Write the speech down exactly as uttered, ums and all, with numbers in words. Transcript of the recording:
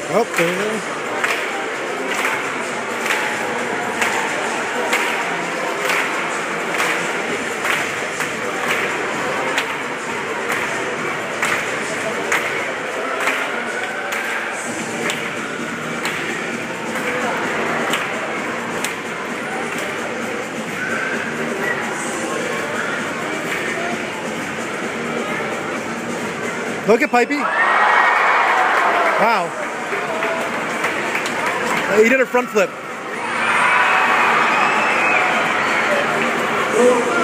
Oh, there you go. Look at Pipey. Wow. He did a front flip.